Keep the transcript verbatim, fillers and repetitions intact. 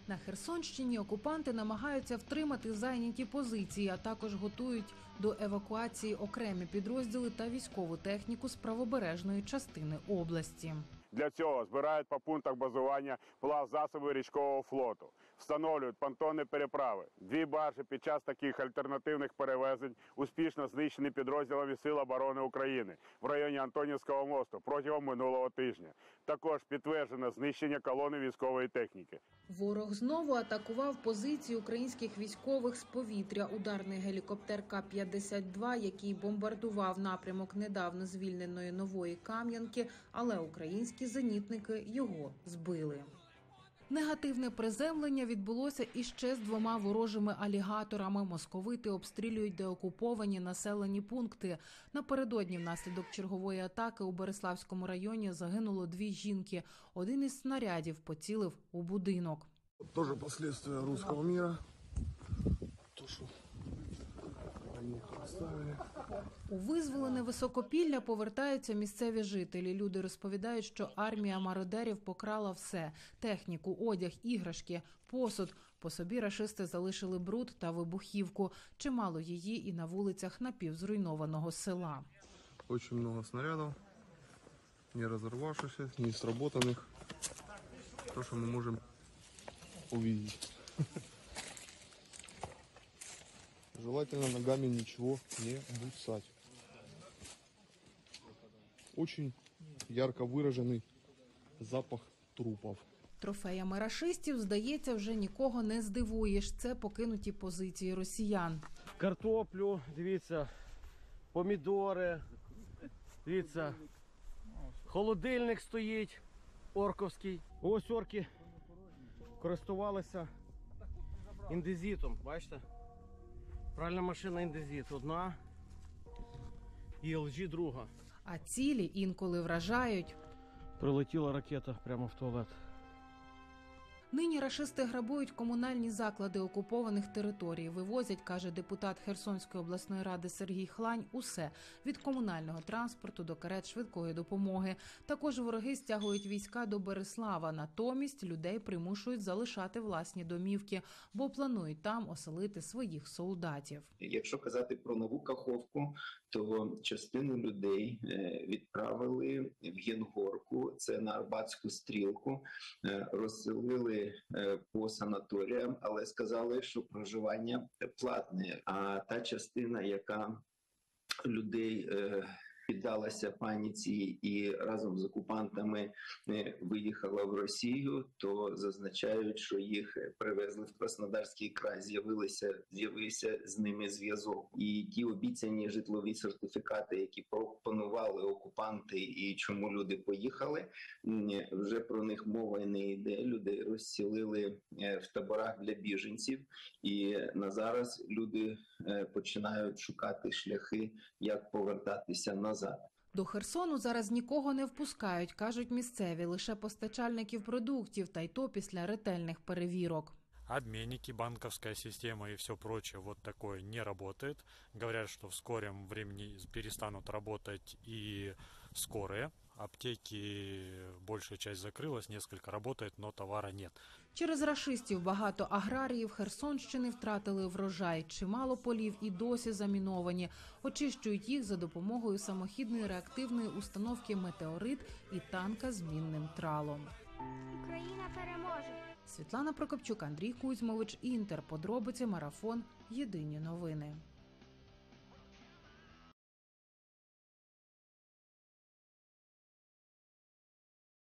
На Херсонщині окупанти намагаються втримати зайняті позиції, а також готують до евакуації окремі підрозділи та військову техніку з правобережної частини області. Для цього збирають по пунктах базування плавзасоби річкового флоту, встановлюють понтонні переправи. Дві баржі під час таких альтернативних перевезень успішно знищені підрозділами Сил оборони України в районі Антонівського мосту протягом минулого тижня. Також підтверджено знищення колони військової техніки. Ворог знову атакував позиції українських військових з повітря. Ударний гелікоптер Ка п'ятдесят два, який бомбардував напрямок недавно звільненої Нової Кам'янки, але українські зенітники його збили. Негативне приземлення відбулося іще з двома ворожими алігаторами. Московити обстрілюють деокуповані населені пункти. Напередодні внаслідок чергової атаки у Береславському районі загинуло дві жінки. Один із снарядів поцілив у будинок. Тоже последствия руського міра. То, що вони їх розставили. У визволене Високопілля повертаються місцеві жителі. Люди розповідають, що армія мародерів покрала все – техніку, одяг, іграшки, посуд. По собі рашисти залишили бруд та вибухівку. Чимало її і на вулицях напівзруйнованого села. Дуже багато снарядів, не розірвавшихся, не сработаних. То, що ми можемо побачити. Желательно ногами ничего не бусать. Очень ярко выраженный запах трупов. Трофеями рашистів, здається, вже нікого не здивуєш. Це покинуті позиції росіян. Картоплю, дивіться, помідори, дивіться, холодильник стоїть, орковський. Ось орки користувалися індезитом, бачите? Пральна машина індезит одна і Ел Джі друга. А цілі інколи вражають. Прилетіла ракета прямо в туалет. Нині рашисти грабують комунальні заклади окупованих територій. Вивозять, каже депутат Херсонської обласної ради Сергій Хлань, усе – від комунального транспорту до карет швидкої допомоги. Також вороги стягують війська до Береслава. Натомість людей примушують залишати власні домівки, бо планують там оселити своїх солдатів. Якщо казати про Нову Каховку, то частину людей відправили в Єнгорку, це на Арбатську стрілку, розселили по санаторіям, але сказали, що проживання платне. А та частина, яка людей піддалася паніці і разом з окупантами виїхала в Росію, то зазначають, що їх привезли в Краснодарський край, з'явилися, з'явився з ними зв'язок. І ті обіцяні житлові сертифікати, які пропонували окупанти і чому люди поїхали, вже про них мова не йде. Людей розселили в таборах для біженців, і на зараз люди починають шукати шляхи, як повертатися назад. До Херсону зараз нікого не впускають, кажуть місцеві, лише постачальників продуктів, та й то після ретельних перевірок. Обменники, банковская система и все прочее вот такое не работает. Говорят, что в скором времени перестанут работать и скорые. Аптеки, большая часть закрылась, несколько работает, но товара нет. Через рашистів багато аграріїв Херсонщини втратили врожай. Чимало полів і досі заміновані. Очищують їх за допомогою самохідної реактивної установки «Метеорит» і танка з мінним тралом. Україна переможе! Світлана Прокопчук, Андрій Кузьмович, Інтер. Подробиці, марафон. Єдині новини.